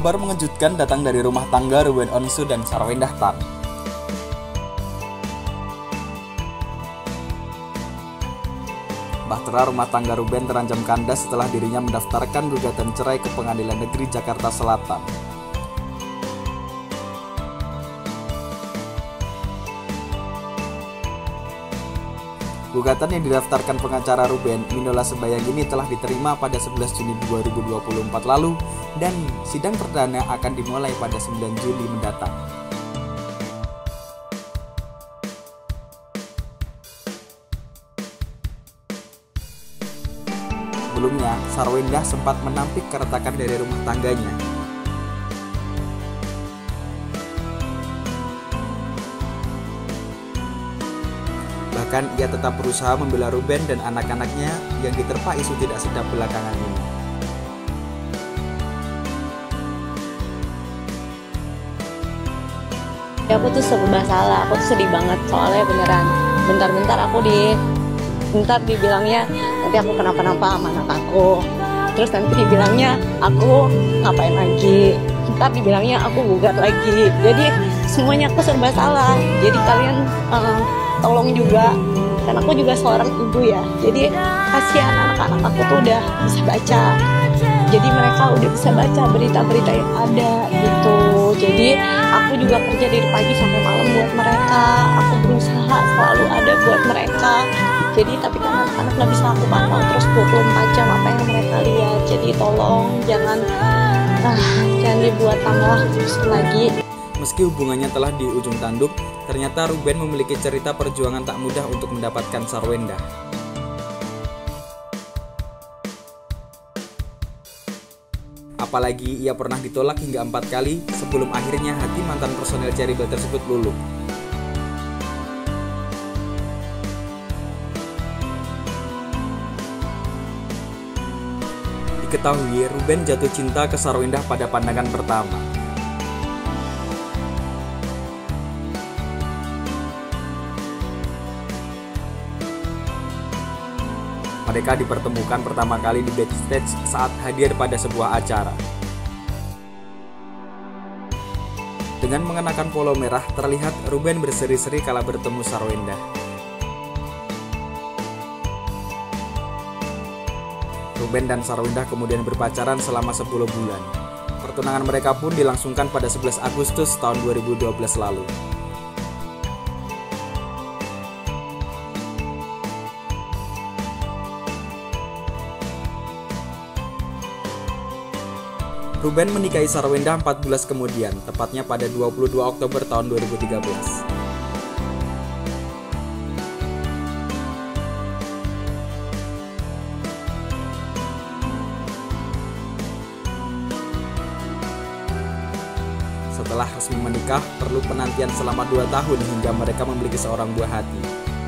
Kabar mengejutkan datang dari rumah tangga Ruben Onsu dan Sarwendah Tan. Bahtera rumah tangga Ruben terancam kandas setelah dirinya mendaftarkan gugatan cerai ke Pengadilan Negeri Jakarta Selatan. Gugatan yang didaftarkan pengacara Ruben, Minola Sebayang ini telah diterima pada 11 Juni 2024 lalu dan sidang perdana akan dimulai pada 9 Juli mendatang. Sebelumnya, Sarwendah sempat menampik keretakan dari rumah tangganya. Bahkan ia tetap berusaha membela Ruben dan anak-anaknya yang diterpa isu tidak sedap belakangan ini. Aku tuh serba salah, aku tuh sedih banget soalnya beneran. Bentar-bentar dibilangnya nanti aku kenapa-napa sama anak aku. Terus nanti dibilangnya aku ngapain lagi. Ntar dibilangnya aku gugat lagi. Jadi semuanya aku serba salah. Jadi kalian tolong juga, karena aku juga seorang ibu ya, jadi kasihan anak-anak aku tuh udah bisa baca, jadi mereka udah bisa baca berita-berita yang ada gitu. Jadi aku juga kerja dari pagi sampai malam buat mereka, aku berusaha selalu ada buat mereka. Jadi tapi kan anak-anak gak bisa aku pantau terus 24 jam apa yang mereka lihat. Jadi tolong jangan dibuat tambah rusuh lagi. Meski hubungannya telah di ujung tanduk, ternyata Ruben memiliki cerita perjuangan tak mudah untuk mendapatkan Sarwendah. Apalagi ia pernah ditolak hingga 4 kali sebelum akhirnya hati mantan personel Ceribel tersebut luluh. Diketahui Ruben jatuh cinta ke Sarwendah pada pandangan pertama. Mereka dipertemukan pertama kali di backstage saat hadir pada sebuah acara. Dengan mengenakan polo merah, terlihat Ruben berseri-seri kala bertemu Sarwendah. Ruben dan Sarwendah kemudian berpacaran selama 10 bulan. Pertunangan mereka pun dilangsungkan pada 11 Agustus tahun 2012 lalu. Ruben menikahi Sarwendah 4 bulan kemudian, tepatnya pada 22 Oktober tahun 2013. Setelah resmi menikah, perlu penantian selama 2 tahun hingga mereka memiliki seorang buah hati.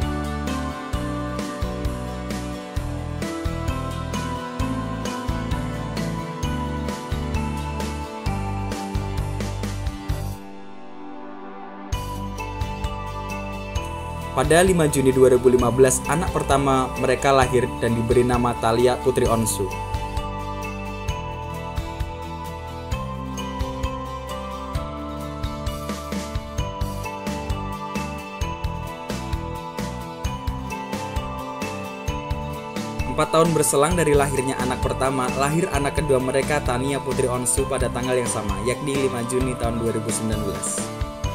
Pada 5 Juni 2015, anak pertama mereka lahir dan diberi nama Thalia Putri Onsu. Empat tahun berselang dari lahirnya anak pertama, lahir anak kedua mereka, Tania Putri Onsu, pada tanggal yang sama, yakni 5 Juni tahun 2019.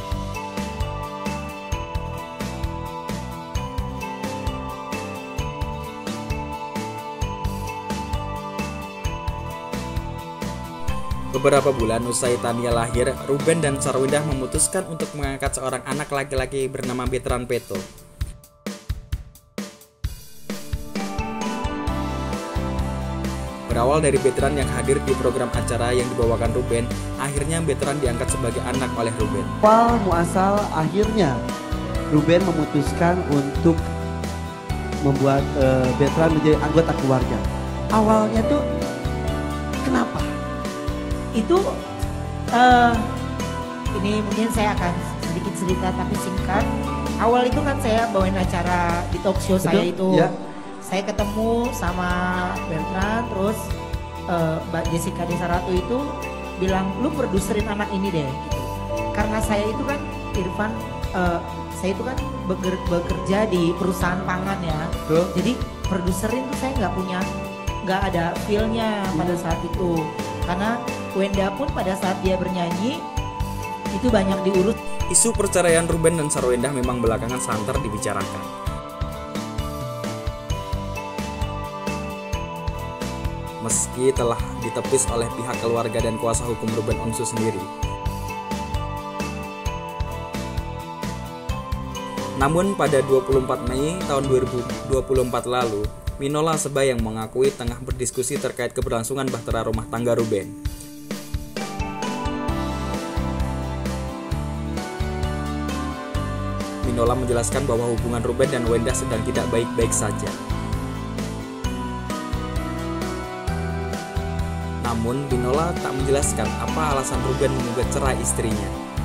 Beberapa bulan usai Tania lahir, Ruben dan Sarwendah memutuskan untuk mengangkat seorang anak laki-laki bernama Betran Peto. Berawal dari Betran yang hadir di program acara yang dibawakan Ruben, akhirnya Betran diangkat sebagai anak oleh Ruben. Awal muasal akhirnya Ruben memutuskan untuk membuat Betran menjadi anggota keluarga. Awalnya tuh kenapa? Itu ini mungkin saya akan sedikit cerita tapi singkat. Awal itu kan saya bawain acara di talk show. Betul? Saya itu ya. Saya ketemu sama Bertrand, terus Mbak Jessica Desaratu itu bilang lu produserin anak ini deh gitu. Karena saya itu kan Irfan, saya itu kan bekerja di perusahaan pangan ya. Jadi produserin tuh saya nggak ada feel-nya pada saat itu. Karena Wenda pun pada saat dia bernyanyi itu banyak diurus. Isu perceraian Ruben dan Sarwendah memang belakangan santer dibicarakan. Meski telah ditepis oleh pihak keluarga dan kuasa hukum Ruben Onsu sendiri. Namun pada 24 Mei tahun 2024 lalu, Minola Sebayang mengakui tengah berdiskusi terkait keberlangsungan bahtera rumah tangga Ruben. Minola menjelaskan bahwa hubungan Ruben dan Wenda sedang tidak baik-baik saja. Namun Minola tak menjelaskan apa alasan Ruben menggugat cerai istrinya.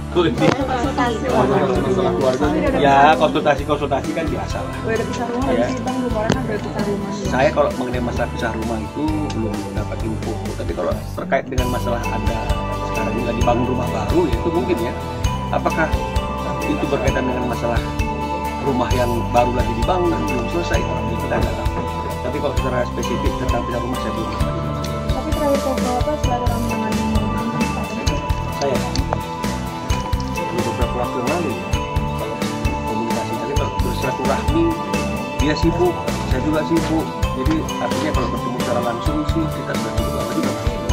Ya, konsultasi kan biasa lah. Ya. Saya kalau mengenai masalah pisah rumah itu belum dapat info. Tapi kalau terkait dengan masalah Anda sekarang ini lagi bangun rumah baru, itu mungkin ya. Apakah itu berkaitan dengan masalah rumah yang baru lagi dibangun dan belum selesai, itu kita nggak tahu. Tapi kalau secara spesifik tentang pisah rumah saya belum tahu. Tapi terakhir apa silaturahmi dengan Saya beberapa waktu yang lalu ya, kalau komunikasi, tapi kalau bersilaturahmi dia sibuk, saya juga sibuk. Jadi artinya kalau bertemu secara langsung sih kita sudah cukup lama juga.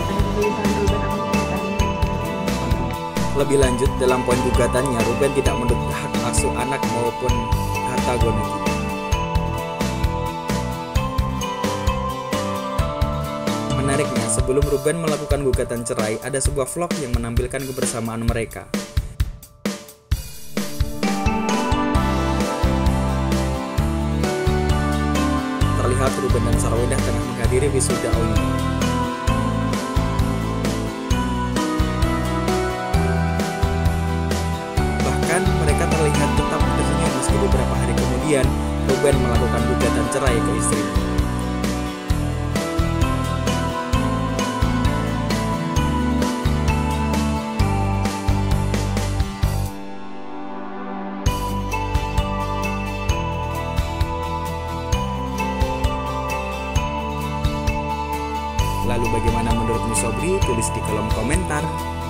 Lebih lanjut, dalam poin gugatannya, Ruben tidak menuntut hak asuh anak maupun harta gonogini. Menariknya, sebelum Ruben melakukan gugatan cerai, ada sebuah vlog yang menampilkan kebersamaan mereka. Terlihat Ruben dan Sarwendah tengah menghadiri wisuda Oini. Mereka terlihat tetap tersenyum meski beberapa hari kemudian Ruben melakukan gugatan cerai ke istrinya. Lalu bagaimana menurutmu Sobri? Tulis di kolom komentar.